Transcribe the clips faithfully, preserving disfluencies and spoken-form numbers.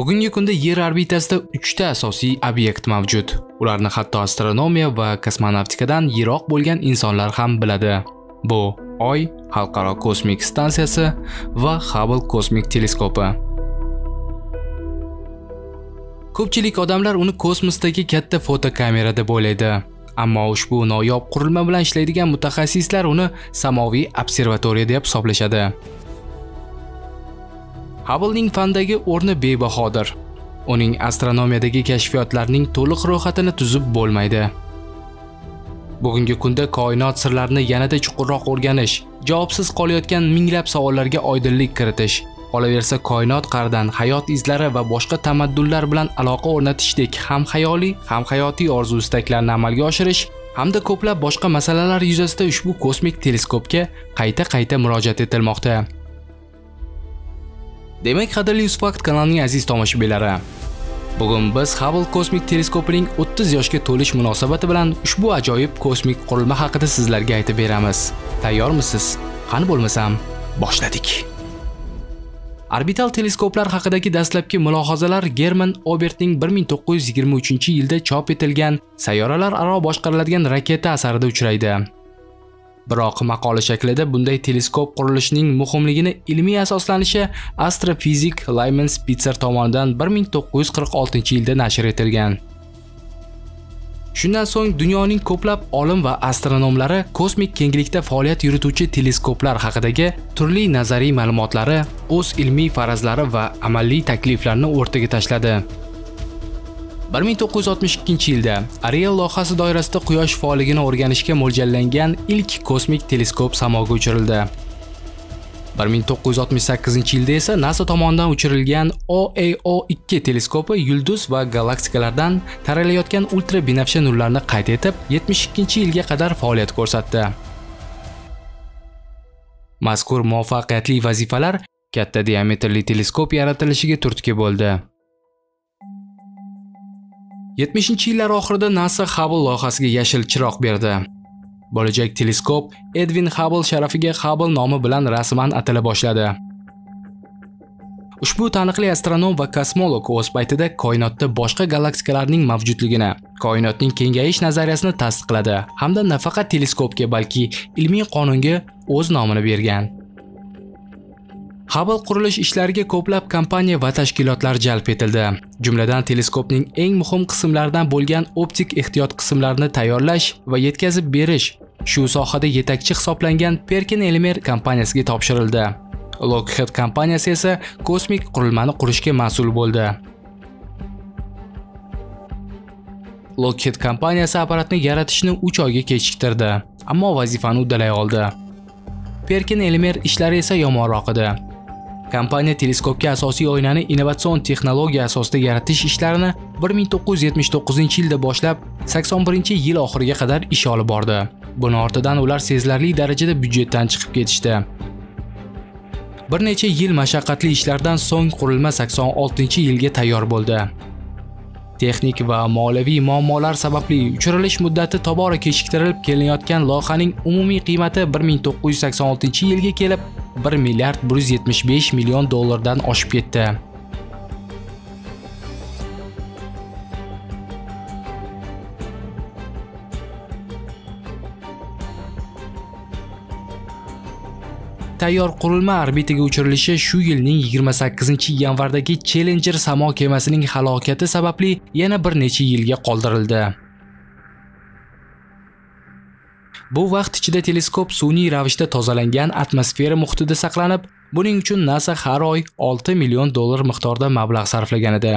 Bugungi kunda Yer orbitasida uchta asosiy obyekt mavjud. Ularni hatto astronomiya va kosmonavtikadan yiroq bo'lgan insonlar ham biladi. Bu Oy xalqaro kosmik stansiyasi va Hubble kosmik teleskopi. Ko'pchilik odamlar uni kosmosdagi katta fotokamera deb o'ylaydi. Ammo ushbu noyob qurilma bilan ishlaydigan mutaxassislar uni samoviy observatoriya deb hisoblashadi. Hubblening fandagi o'rni bebahodir. Uning astronomiyadagi kashfiyotlarining to'liq ro'yxatini tuzib bo'lmaydi. Bugungi kunda koinot sirlarini yanada chuqurroq o'rganish, javobsiz qolayotgan minglab savollarga oydinlik kiritish, qolaversa koinot qa'ridan hayot izlari va boshqa tamaddunlar bilan aloqa o'rnatishdek ham xayoliy, ham hayotiy orzu-istaklarni amalga oshirish hamda ko'plab boshqa masalalar yuzasidan ushbu kosmik teleskopga qayta-qayta murojaat etilmoqda. Demak, qadrli UzFakt kanalining aziz tomoshabinlari, bugun biz Hubble kosmik teleskopining o'ttiz yoshga to'lish munosabati bilan ushbu ajoyib kosmik qurilma haqida sizlarga aytib beramiz. Tayyormisiz? Qani bo'lmasam, boshladik. Orbital teleskoplar haqidagi dastlabki mulohazalar German Obertning bir ming to'qqiz yuz yigirma uchinchi yilda chop etilgan Sayyoralar aro boshqariladigan raketa asarida uchraydi. Biroq maqola shaklida bunday teleskop qurilishining muhimligini ilmiy asoslanishi astrofizik Lyman Spitzer tomonidan bir ming to'qqiz yuz qirq oltinchi yilda nashr etilgan. Shundan so'ng dunyoning ko'plab olim va astronomlari kosmik kenglikda faoliyat yurituvchi teleskoplar haqidagi turli nazariy ma'lumotlari, o'z ilmiy farazlari va amaliy takliflarini o'rtaga tashladi. bir ming to'qqiz yuz oltmish ikkinchi yilda Ariel loyihasi doirasida quyosh faolligini o'rganishga mo'ljallangan ilk kosmik teleskop samoga uchirildi. bir ming to'qqiz yuz oltmish sakkizinchi yilda esa NASA tomonidan uchirilgan O A O ikki teleskopi yulduz va galaktikalardan taralayotgan ultrabinafsha nurlarni qayd etib, yetmish ikkinchi yilga qadar faoliyat ko'rsatdi. Mazkur muvaffaqiyatli vazifalar katta diametrli teleskop yaratilishiga turtki bo'ldi. yetmishinchi yillar oxirida NASA Hubble loyihasiga yashil chiroq berdi. Bo'lajak teleskop Edwin Hubble sharafiga Hubble nomi bilan rasman atala boshladi. Ushbu taniqli astronom va kosmolog o'z paytida koinotda boshqa galaktikalarning mavjudligini, koinotning kengayish nazariyasini tasdiqladi hamda nafaqat teleskopga, balki ilmiy qonunga o'z nomini bergan. Hubble qurilish ishlariga ko'plab kompaniya va tashkilotlar jalb etildi. Jumladan teleskopning eng muhim qismlaridan bo'lgan optik ehtiyot qismlarini tayyorlash va yetkazib berish shu sohada yetakchi hisoblangan Perkin Elmer kompaniyasiga topshirildi. Lockheed kompaniyasi esa kosmik qurilmani qurishga mas'ul bo'ldi. Lockheed kompaniyasi apparatni yaratishni uch oyga kechiktirdi, ammo vazifani uddalay oldi. Perkin Elmer ishlari esa yomonroq edi. Kompaniya teleskopga asosiy oynani innovatsion texnologiya asosida yaratish ishlarini bir ming to'qqiz yuz yetmish to'qqizinchi yilda boshlab sakson birinchi yil oxiriga qadar ish olib bordi. Buni ortidan ular sezilarli darajada byudjetdan chiqib ketishdi. Bir necha yil mashaqqatli ishlardan so'ng qurilma sakson oltinchi yilga tayyor bo'ldi. Texnik va moliyaviy muammolar sababli uchirilish muddati tobora kechiktirilib kelinayotgan loyihaning umumiy qiymati bir ming to'qqiz yuz sakson oltinchi yilga kelib bir milliard bir yuz yetmish besh million dollardan oshib ketdi. Tayyor qurilma orbitaga uchirilishi shu yilning yigirma sakkizinchi yanvardagi Challenger samo kemasining halokati sababli yana bir necha yilga qoldirildi. Bu vaqt ichida teleskop sun'iy ravishda tozalangan atmosfera muhitida saqlanib, buning uchun NASA har oy olti million dollar miqdorida mablag' sarflagan edi.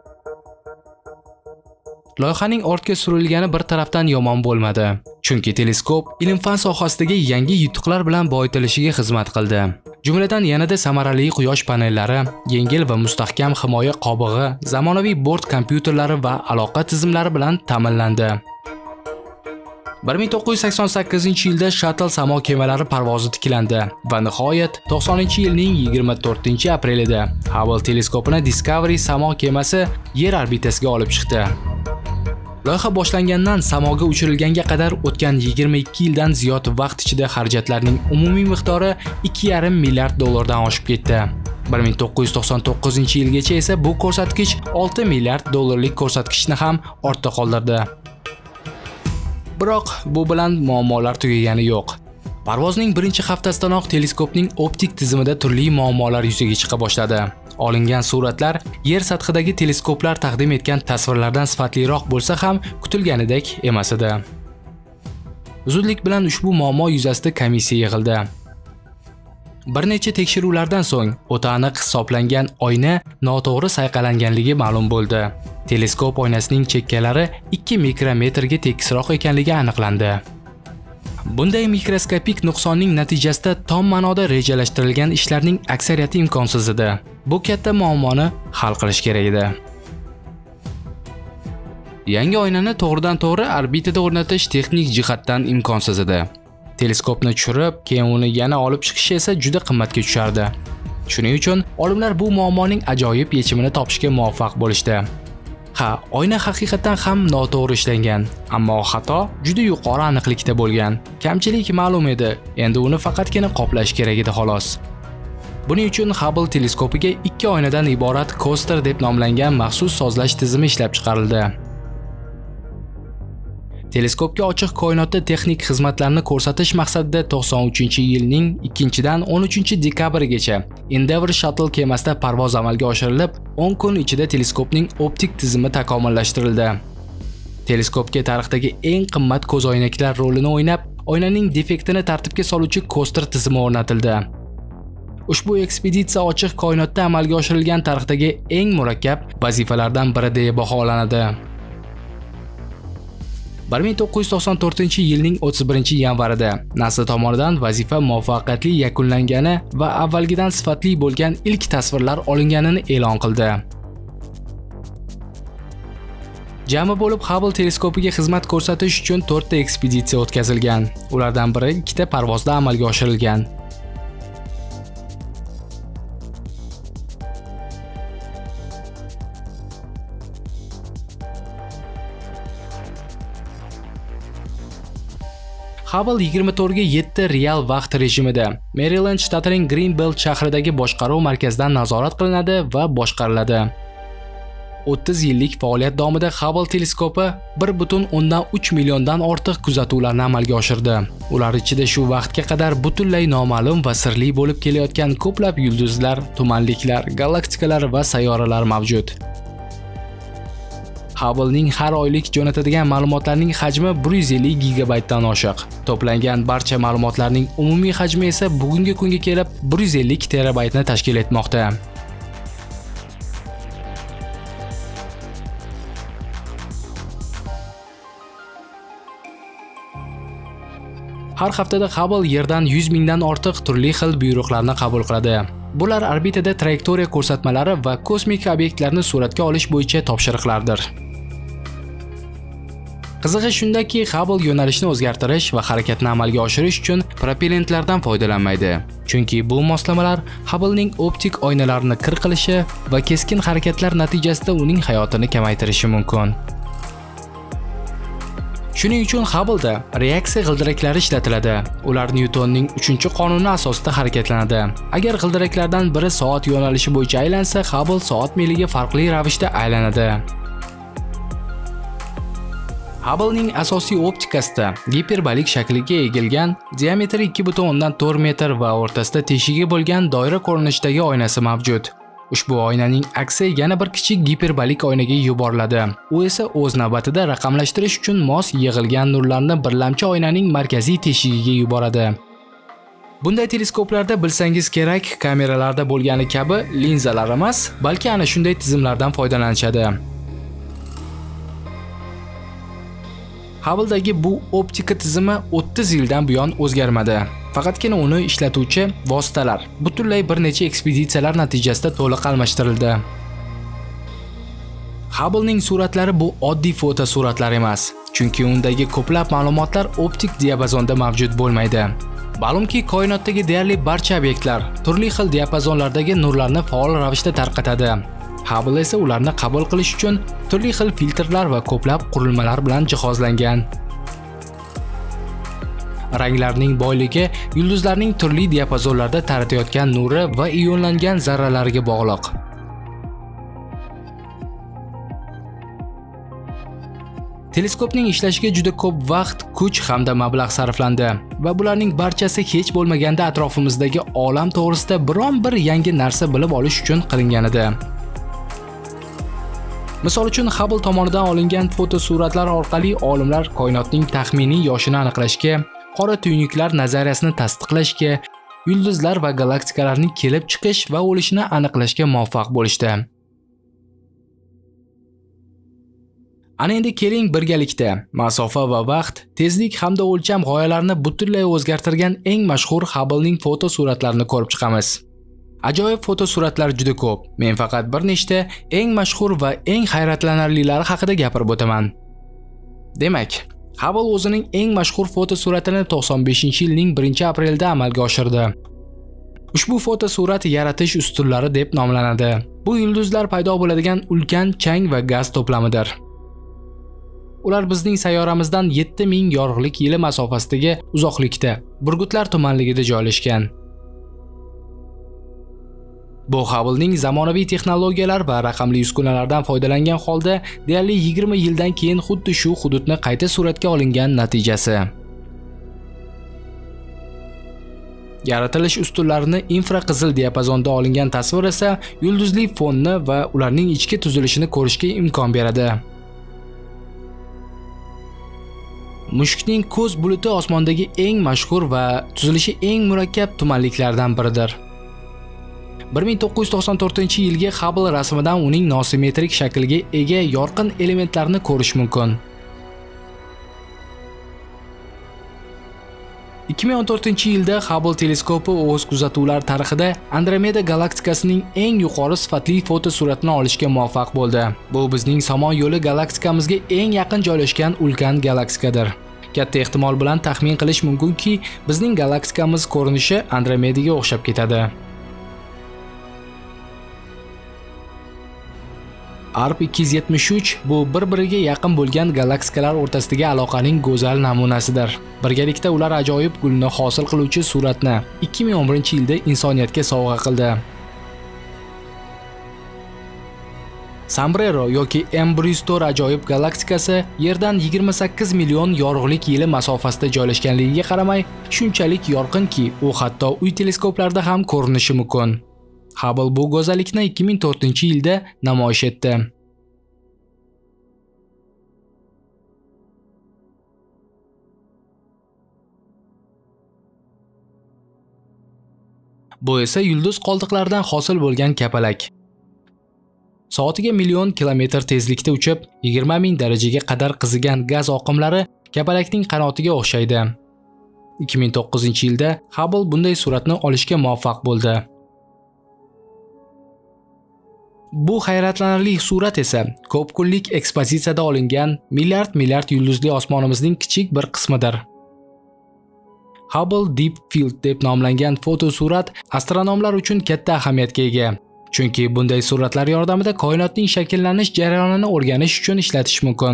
Loyihaning ortga surilgani bir tarafdan yomon bo'lmadi, chunki teleskop ilm-fan sohasidagi yangi yutuqlar bilan boyitilishiga xizmat qildi. Jumladan yanada samarali quyosh panellari, yengil va mustahkam himoya qobig'i, zamonaviy bort kompyuterlari va aloqa tizimlari bilan ta'minlandi. bir ming to'qqiz yuz sakson sakkizinchi yilda Shuttle samo kemalari parvozi tiklandi va nihoyat to'qsoninchi yilning yigirma to'rtinchi aprelida Hubble teleskopini Discovery samo kemasi Yer orbitasiga olib chiqdi. Loyiha boshlangandan samoga uchirilganga qadar o'tgan yigirma ikki yildan ziyod vaqt ichida xarajatlarning umumiy miqdori ikki yarim milliard dollardan oshib ketdi. bir ming to'qqiz yuz to'qson to'qqizinchi yilgacha esa bu ko'rsatkich olti milliard dollarlik ko'rsatkichni ham ortda qoldirdi. Biroq bu bilan muammolar tugagani yo'q. Parvozning birinchi haftasidanoq teleskopning optik tizimida turli muammolar yuzaga chiqa boshladi. Olingan suratlar yer sathidagi teleskoplar taqdim etgan tasvirlardan sifatliroq bo'lsa ham kutilganidek emas edi. Zudlik bilan ushbu muammo yuzasidan komissiya yig'ildi. Bir necha tekshiruvlardan so'ng o'ta aniq hisoblangan oyna noto'g'ri sayqalanganligi ma'lum bo'ldi. Teleskop oynasining chekkalari ikki mikrometrga tekisroq ekanligi aniqlandi. Bunday mikroskopik nuqsonning natijasida tom ma'noda rejalashtirilgan ishlarning aksariyati imkonsiz edi. Bu katta muammoni hal qilish kerak edi. Yangi oynani to'g'ridan-to'g'ri orbitada o'rnatish texnik jihatdan imkonsiz edi. Teleskopni tushirib, keyin uni yana olib chiqish esa juda qimmatga tushardi. Shuning uchun olimlar bu muammoning ajoyib yechimini topishga muvaffaq bo'lishdi. Ha, oyna haqiqatan ham noto'g'ri ishlangan, ammo xato juda yuqori aniqlikda bo'lgan. Kamchilik ma'lum edi, endi uni faqatgina qoplash kerak edi xolos. Buning uchun Hubble teleskopiga ikki oynadan iborat Coaster deb nomlangan maxsus sozlash tizimi ishlab chiqarildi. Teleskopga ochiq koinotda texnik xizmatlarni ko'rsatish maqsadida to'qson uchinchi yilning ikkinchidan o'n uchinchi dekabrigacha Endeavour Shuttle kemasida parvoz amalga oshirilib, o'n kun ichida teleskopning optik tizimi takomillashtirildi. Teleskopga tarixdagi eng qimmat ko'zoynaklar rolini o'ynab, oynaning defektini tartibga soluvchi Coaster tizimi o'rnatildi. Ushbu ekspeditsiya ochiq koinotda amalga oshirilgan tarixdagi eng murakkab vazifalardan biri deb baholanadi. bir ming to'qqiz yuz to'qson to'rtinchi yilning o'ttiz birinchi yanvarida NASA tomonidan vazifa muvaffaqiyatli yakunlangani va avvalgidan sifatli bo'lgan ilk tasvirlar olinganini e'lon qildi. Jami bo'lib Hubble teleskopiga xizmat ko'rsatish uchun to'rtta ekspeditsiya o'tkazilgan. Ulardan biri ikkita parvozda amalga oshirilgan. Hubble yigirma to'rt ga yetti real vaqt rejimida Maryland shtatining Greenbelt shahridagi boshqaruv markazidan nazorat qilinadi va boshqariladi. o'ttiz yillik faoliyat davomida Hubble teleskopi bir butun o'ndan uch milliondan ortiq kuzatuvlarni amalga oshirdi. Ular ichida shu vaqtga qadar butunlay noma'lum va sirli bo'lib kelayotgan ko'plab yulduzlar, tumanliklar, galaktikalar va sayyoralar mavjud. Hubble'ning har oylik jo'natadigan ma'lumotlarning hajmi bir yuz ellik gigabaytdan oshiq. To'plangan barcha ma'lumotlarning umumiy hajmi esa bugungi kunga kelib bir yuz ellik terabaytni tashkil etmoqda. Har haftada Hubble Yerdan yuz mingdan ortiq turli xil buyruqlarni qabul qiladi. Bular orbitada trayektoriya ko'rsatmalari va kosmik obyektlarni suratga olish bo'yicha topshiriqlardir. Qizig'i shundaki, Hubble yo'nalishni o'zgartirish va harakatni amalga oshirish uchun propellentlardan foydalanmaydi. Chunki bu moslamalar Hubble'ning optik oynalarini kir qilishi va keskin harakatlar natijasida uning hayotini kamaytirishi mumkin. Shuning uchun Hubble'da reaksiya g'ildiraklari ishlatiladi. Ular Nyutonning uchinchi qonuni asosida harakatlanadi. Agar g'ildiraklardan biri soat yo'nalishi bo'yicha aylansa, Hubble soat miliga farqli ravishda aylanadi. Hubble'ning asosiy optikasida giperbolik shakliga egilgan, diametri ikki butun o'ndan to'rt metr va o'rtasida teshigi bo'lgan doira ko'rinishdagi oynasi mavjud. Ushbu oynaning aksi yana bir kichik giperbolik oynaga yuboriladi. U esa o'z navbatida raqamlashtirish uchun mos yig'ilgan nurlarni birlamchi oynaning markaziy teshigiga yuboradi. Bunday teleskoplarda bilsangiz kerak, kameralarda bo'lgani kabi linzalar emas, balki ana shunday tizimlardan foydalanishadi. Hubble'dagi bu optika tizimi o'ttiz yildan buyon o'zgarmadi. Faqatgina uni ishlatuvchi vositalar butunlay bir necha ekspeditsiyalar natijasida to'liq almashtirildi. Hubble'ning suratlari bu oddiy foto suratlar emas, chunki undagi ko'plab ma'lumotlar optik diapazonda mavjud bo'lmaydi. Ma'lumki, koinotdagi deyarli barcha obyektlar turli xil diapazonlardagi nurlarni faol ravishda tarqatadi. Hubble esa ularni qabul qilish uchun turli xil filtrlar va ko'plab qurilmalar bilan jihozlangan. Ranglarning boyligi yulduzlarning turli diapazonlarda taratayotgan nuri va ionlangan zarralariga bog'liq. Teleskopning ishlashiga juda ko'p vaqt, kuch hamda mablag' sarflandi va bularning barchasi hech bo'lmaganda atrofimizdagi olam to'g'risida biron bir yangi narsa bilib olish uchun qilingan edi. Misol uchun, Hubble tomonidan olingan fotosuratlar orqali olimlar koinotning taxminiy yoshini aniqlashga, qora tuynuklar nazariyasini tasdiqlashga, yulduzlar va galaktikalarning kelib chiqish va o'lishini aniqlashga muvaffaq bo'lishdi. Ana endi keling birgalikda masofa va vaqt, tezlik hamda o'lcham g'oyalarini butunlay o'zgartirgan eng mashhur Hubble'ning fotosuratlarini ko'rib chiqamiz. Ajoyib fotosuratlar juda ko'p. Men faqat bir nechta eng mashhur va eng hayratlanarlilari haqida gapirib o'taman. Demak, Hubble o'zining eng mashhur fotosuratini to'qson beshinchi yilning birinchi aprelida amalga oshirdi. Ushbu fotosurat yaratish ustunlari deb nomlanadi. Bu yulduzlar paydo bo'ladigan ulkan chang va gaz to'plamidir. Ular bizning sayyoramizdan yetti ming yorug'lik yili masofasidagi uzoqlikda, Burgutlar tumanligida joylashgan. Bu Hubble'ning zamonaviy texnologiyalar va raqamli uskunalardan foydalangan holda deyarli yigirma yildan keyin xuddi shu hududni qayta suratga olingan natijasi. Yaratilish ustunlarini infraqizil diapazonda olingan tasvir esa yulduzli fonni va ularning ichki tuzilishini ko'rishga imkon beradi. Mushukning ko'z buluti osmondagi eng mashhur va tuzilishi eng murakkab tumanliklardan biridir. bir ming to'qqiz yuz to'qson to'rtinchi yilgi Hubble rasmidan uning nosimetrik shaklga ega yorqin elementlarni ko'rish mumkin. ikki ming o'n to'rtinchi yilda Hubble teleskopi o'z kuzatuvlar tarixida Andromeda galaktikasining eng yuqori sifatli fotosuratini olishga muvaffaq bo'ldi. Bu bizning Somon yo'li galaktikamizga eng yaqin joylashgan ulkan galaktikadir. Katta ehtimol bilan taxmin qilish mumkinki, bizning galaktikamiz ko'rinishi Andromedaga o'xshab ketadi. A R P ikki yuz yetmish uch bu bir-biriga yaqin bo'lgan galaktikalar o'rtasidagi aloqaning go'zal namunasidir. Birgalikda ular ajoyib gulni hosil qiluvchi suratni ikki ming o'n birinchi yilda insoniyatga sovg'a qildi. Sombrero yoki M Brewster ajoyib galaktikasi Yerdan yigirma sakkiz million yorug'lik yili masofasida joylashganligiga qaramay, shunchalik yorqinki, u hatto uy teleskoplarida ham ko'rinishi mumkin. Hubble bu go'zallikni ikki ming to'rtinchi yilda namoyish etdi. Bu esa yulduz qoldiqlaridan hosil bo'lgan kapalak. Soatiga million kilometr tezlikda uchib, yigirma ming darajaga qadar qizigan gaz oqimlari kapalakning qanotiga o'xshaydi. ikki ming to'qqizinchi yilda Hubble bunday suratni olishga muvaffaq bo'ldi. Bu hayratlanarli surat esa ko'p kunlik ekspozitsiyada olingan milliard milliard yulduzli osmonimizning kichik bir qismidir. Hubble Deep Field deb nomlangan fotosurat astronomlar uchun katta ahamiyatga ega. Chunki bunday suratlar yordamida koinotning shakllanish jarayonini o'rganish uchun ishlatish mumkin.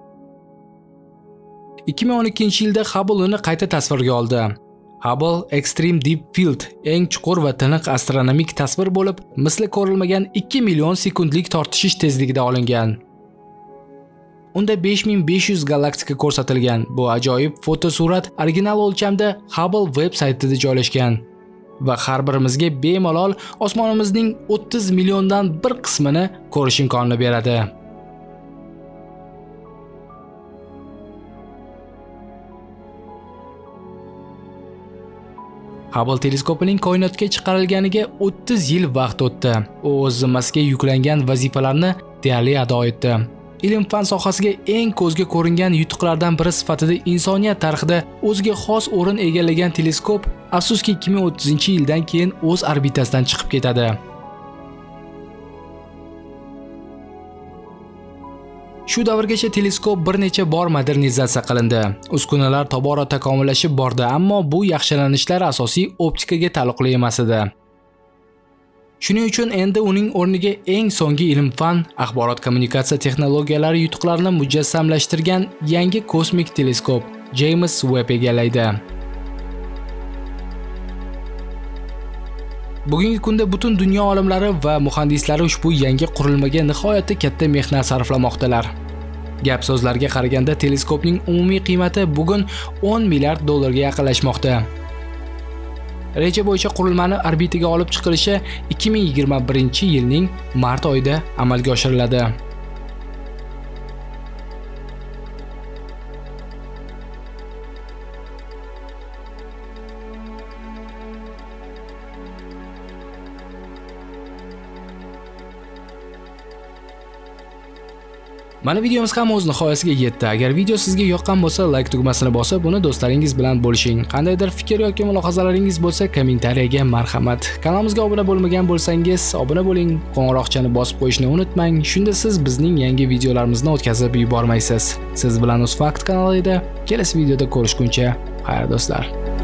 ikki ming o'n ikkinchi yilda Hubble uni qayta tasvirga oldi. Hubble Extreme Deep Field eng chuqur va tiniq astronomik tasvir bo'lib, misli ko'rilmagan ikki million sekundlik tortishish tezligida olingan. Unda besh ming besh yuz galaktika ko'rsatilgan. Bu ajoyib fotosurat original o'lchamda Hubble veb saytida joylashgan va har birimizga bemalol osmonimizning o'ttiz milliondan bir qismini ko'rish imkonini beradi. Hubble teleskopining koinotga chiqarilganiga o'ttiz yil vaqt o'tdi. U o'z zimmasiga yuklangan vazifalarni deyarli ado etdi. Ilm-fan sohasiga eng ko'zga ko'ringan yutuqlardan biri sifatida insoniyat tarixida o'ziga xos o'rin egallagan teleskop, afsuski ikki ming o'ttizinchi yildan keyin o'z orbitasidan chiqib ketadi. Shu davrgacha teleskop bir necha bor modernizatsiya qilindi. Uskunalar tobora takomillashib bordi, ammo bu yaxshilanishlar asosiy optikaga taalluqli emas edi. Shuning uchun endi uning o'rniga eng so'nggi ilm-fan, axborot kommunikatsiya texnologiyalari yutuqlarini mujassamlashtirgan yangi kosmik teleskop James Webb egallaydi. Bugungi kunda butun dunyo olimlari va muhandislari ushbu yangi qurilmaga nihoyatda katta mehnat sarflamoqdalar. Gap so'zlarga qaraganda teleskopning umumiy qiymati bugun o'n milliard dollarga yaqinlashmoqda. Reja bo'yicha qurilmani orbitaga olib chiqilishi ikki ming yigirma birinchi yilning mart oyida amalga oshiriladi. Mana videomiz ham o'z nihoyasiga yetdi. Agar video sizga yoqqan bo'lsa, like tugmasini bosib, buni do'stlaringiz bilan bo'lishing. Qandaydir fikr yoki mulohazalaringiz bo'lsa, kommentariyaga marhamat. Kanalimizga obuna bo'lmagan bo'lsangiz, obuna bo'ling, qo'ng'iroqchani bosib qo'yishni unutmang. Shunda siz bizning yangi videolarimizni o'tkazib yubormaysiz. Siz bilan UzFakt kanalida kelasi videoda ko'rishguncha, xayr do'stlar.